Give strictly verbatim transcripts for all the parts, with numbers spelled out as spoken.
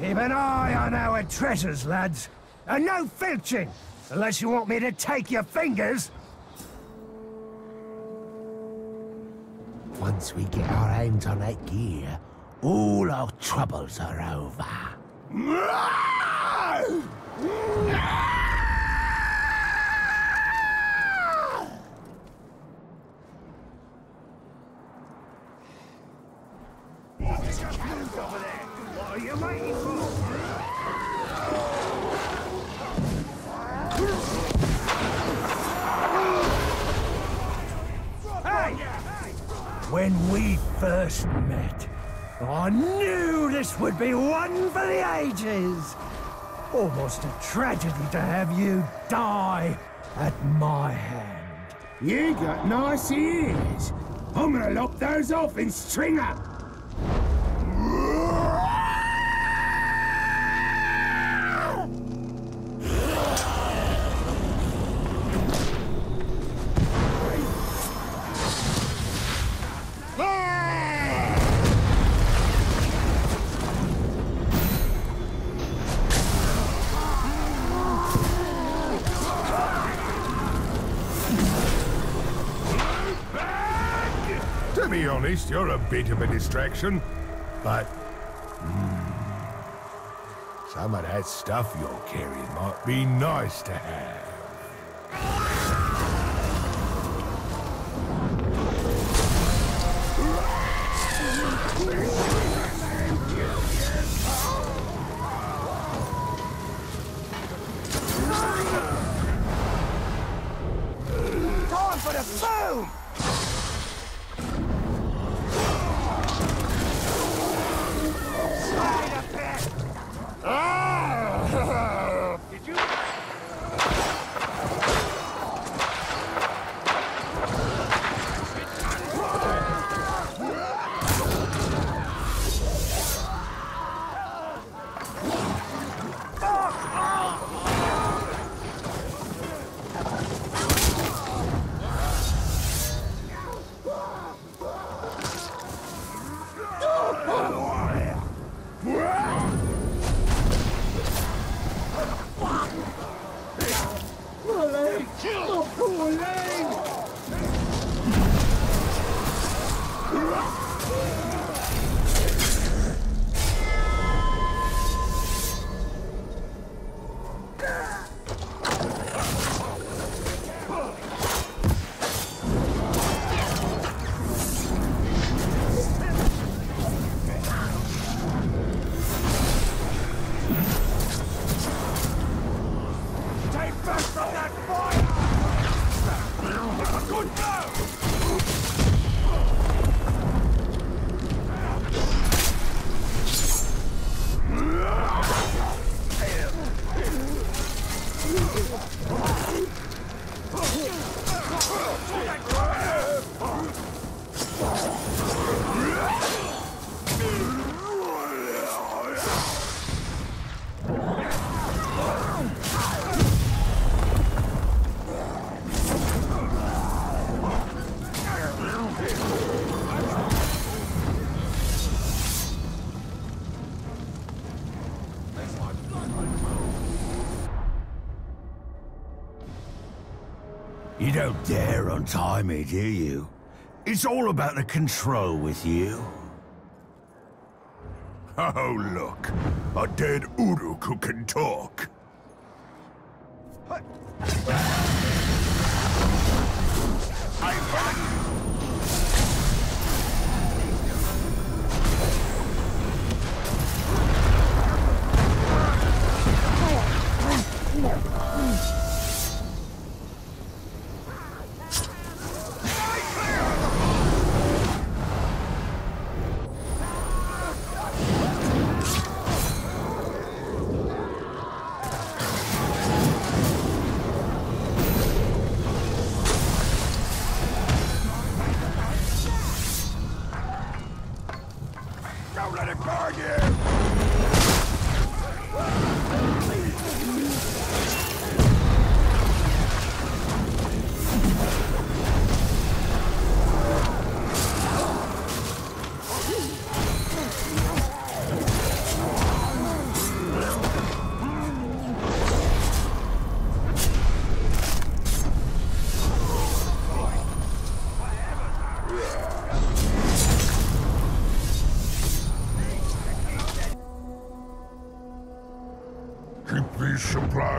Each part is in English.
Keep an eye on our treasures, lads. And no filching, unless you want me to take your fingers. Once we get our hands on that gear, all our troubles are over. Over there. What are you waiting for? Hey! When we first met, I knew this would be one for the ages. Almost a tragedy to have you die at my hand. You got nice ears. I'm gonna lop those off and string her. To be honest, you're a bit of a distraction, but mm, some of that stuff you're carrying might be nice to have. Time for the boom! Did you? You don't dare untie me, do you? It's all about the control with you. Oh, look. A dead Uruk who can talk.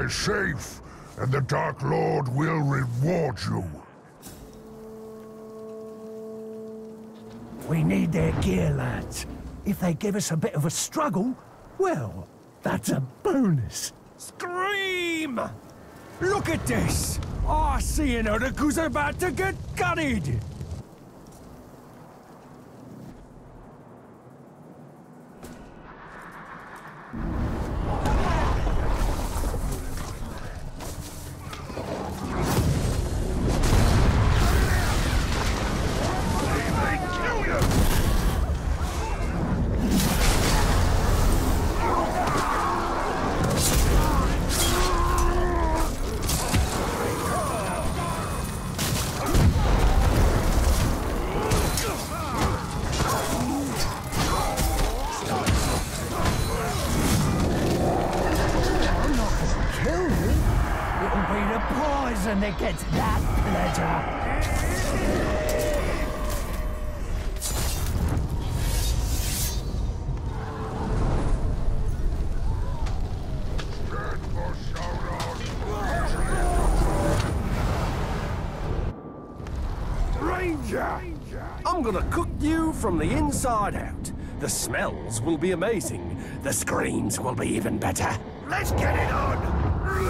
are safe, and the Dark Lord will reward you. We need their gear, lads. If they give us a bit of a struggle, well, that's a bonus. Scream! Look at this! I see an Uruk-hai's about to get gutted! And it gets that pleasure. Ranger! I'm gonna cook you from the inside out. The smells will be amazing. The screams will be even better. Let's get it on!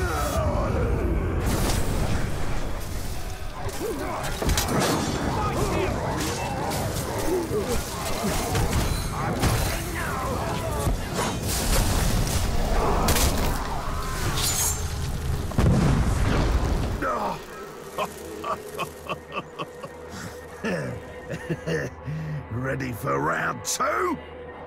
Ready for round two?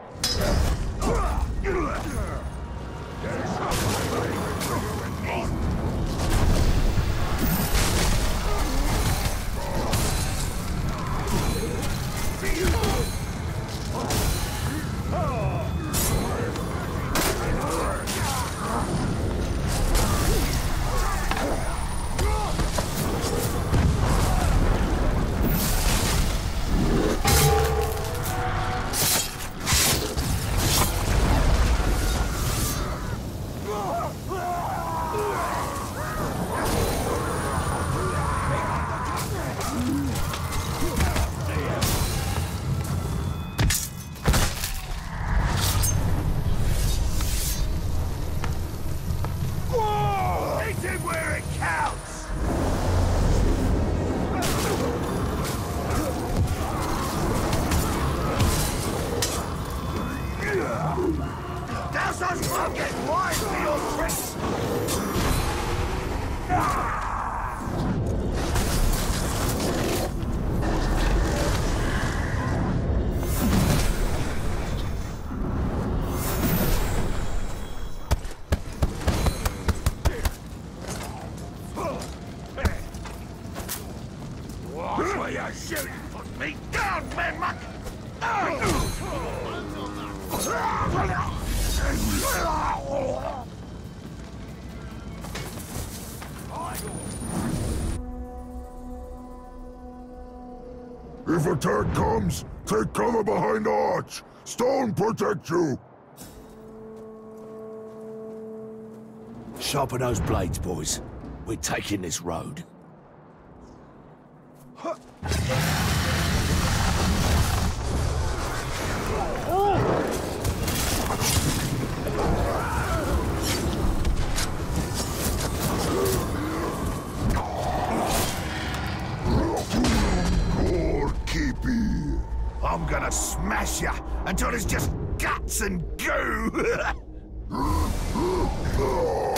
If attack comes, take cover behind the arch. Stone protect you. Sharpen those blades, boys. We're taking this road. I'm gonna smash ya until it's just guts and goo!